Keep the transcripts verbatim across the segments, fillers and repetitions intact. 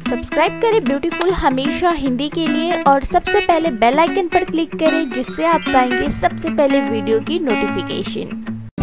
Subscribe करें beautiful हमेशा हिंदी के लिए और सबसे पहले बेल आइकन पर क्लिक करें जिससे आप पाएंगे सबसे पहले वीडियो की नोटिफिकेशन।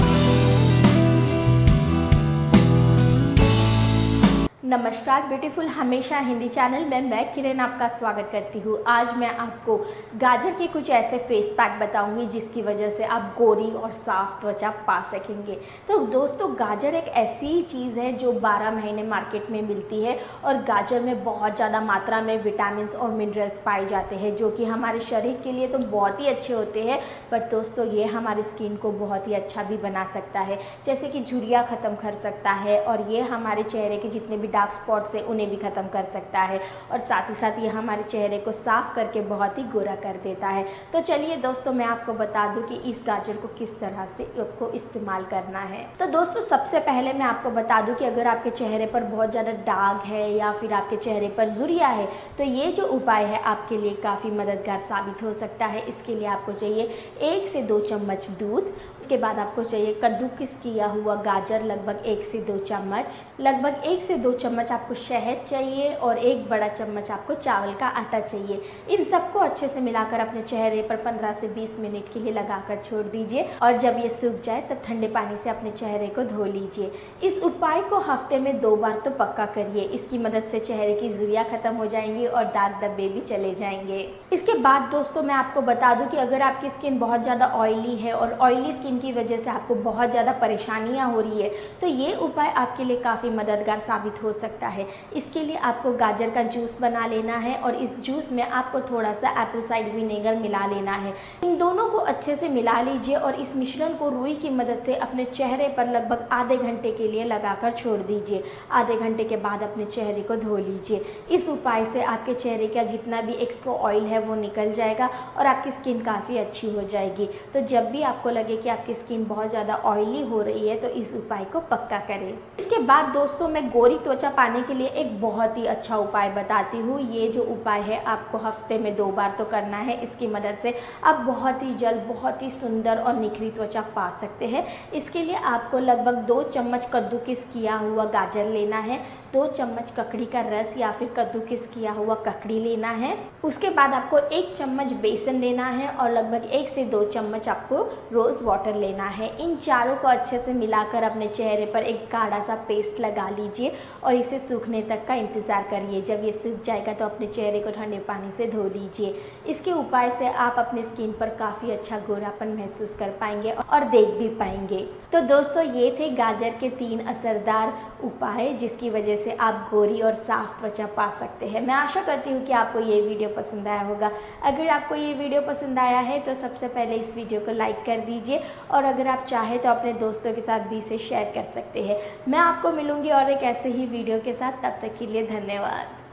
नमस्कार, ब्यूटीफुल हमेशा हिंदी चैनल में मैं किरण आपका स्वागत करती हूँ। आज मैं आपको गाजर के कुछ ऐसे फेस पैक बताऊंगी जिसकी वजह से आप गोरी और साफ त्वचा पा सकेंगे। तो दोस्तों, गाजर एक ऐसी चीज़ है जो बारह महीने मार्केट में मिलती है और गाजर में बहुत ज़्यादा मात्रा में विटामिन और मिनरल्स पाए जाते हैं जो कि हमारे शरीर के लिए तो बहुत ही अच्छे होते हैं। बट दोस्तों, ये हमारी स्किन को बहुत ही अच्छा भी बना सकता है, जैसे कि झुर्रियाँ ख़त्म कर सकता है और ये हमारे चेहरे के जितने भी डार्क स्पॉट से उन्हें भी ख़त्म कर सकता है और साथ ही साथ ये हमारे चेहरे को साफ करके बहुत ही गोरा कर देता है। तो चलिए दोस्तों, मैं आपको बता दूं कि इस गाजर को किस तरह से आपको इस्तेमाल करना है। तो दोस्तों, सबसे पहले मैं आपको बता दूं कि अगर आपके चेहरे पर बहुत ज़्यादा दाग है या फिर आपके चेहरे पर झुर्रियाँ है तो ये जो उपाय है आपके लिए काफ़ी मददगार साबित हो सकता है। इसके लिए आपको चाहिए एक से दो चम्मच दूध, उसके बाद आपको चाहिए कद्दूकस किया हुआ गाजर लगभग एक से दो चम्मच, लगभग एक से दो चम्मच आपको शहद चाहिए और एक बड़ा चम्मच आपको चावल का आटा चाहिए। इन सबको अच्छे से मिलाकर अपने चेहरे पर पंद्रह से बीस मिनट के लिए लगाकर छोड़ दीजिए और जब ये सूख जाए तब ठंडे पानी से अपने चेहरे को धो लीजिए। इस उपाय को हफ्ते में दो बार तो पक्का करिए। इसकी मदद से चेहरे की झुर्रियाँ खत्म हो जाएंगी और दाग धब्बे भी चले जाएंगे। इसके बाद दोस्तों, मैं आपको बता दूं कि अगर आपकी स्किन बहुत ज़्यादा ऑयली है और ऑयली स्किन की वजह से आपको बहुत ज़्यादा परेशानियाँ हो रही है तो ये उपाय आपके लिए काफ़ी मददगार साबित हो सकता है। इसके लिए आपको गाजर का जूस बना लेना है और इस जूस में आपको थोड़ा सा एप्पल साइडर विनेगर मिला लेना है। इन दोनों को अच्छे से मिला लीजिए और इस मिश्रण को रुई की मदद से अपने चेहरे पर लगभग आधे घंटे के लिए लगाकर छोड़ दीजिए। आधे घंटे के बाद अपने चेहरे को धो लीजिए। इस उपाय से आपके चेहरे का जितना भी एक्स्ट्रा ऑयल है वो निकल जाएगा और आपकी स्किन काफ़ी अच्छी हो जाएगी। तो जब भी आपको लगे कि आपकी स्किन बहुत ज़्यादा ऑयली हो रही है तो इस उपाय को पक्का करें। इसके बाद दोस्तों, मैं गोरी त्वचा पाने के लिए एक बहुत ही अच्छा उपाय बताती हूँ। ये जो उपाय है आपको हफ्ते में दो बार तो करना है। इसकी मदद से आप बहुत ही जल्द बहुत ही सुंदर और निखरी त्वचा पा सकते हैं। इसके लिए आपको लगभग दो चम्मच कद्दूकस किया हुआ गाजर लेना है, दो चम्मच ककड़ी का रस या फिर कद्दूकस किया हुआ ककड़ी लेना है। उसके बाद आपको एक चम्मच बेसन लेना है और लगभग एक से दो चम्मच आपको रोज़ वाटर लेना है। इन चारों को अच्छे से मिलाकर अपने चेहरे पर एक गाढ़ा सा पेस्ट लगा लीजिए और इसे सूखने तक का इंतज़ार करिए। जब ये सूख जाएगा तो अपने चेहरे को ठंडे पानी से धो लीजिए। इसके उपाय से आप अपने स्किन पर काफ़ी अच्छा गोरापन महसूस कर पाएंगे और देख भी पाएंगे। तो दोस्तों, ये थे गाजर के तीन असरदार उपाय जिसकी वजह से आप गोरी और साफ त्वचा पा सकते हैं। मैं आशा करती हूँ कि आपको ये वीडियो पसंद आया होगा। अगर आपको ये वीडियो पसंद आया है तो सबसे पहले इस वीडियो को लाइक कर दीजिए और अगर आप चाहें तो अपने दोस्तों के साथ भी इसे शेयर कर सकते हैं। मैं आपको मिलूंगी और एक ऐसे ही वीडियो के साथ। तब तक के लिए धन्यवाद।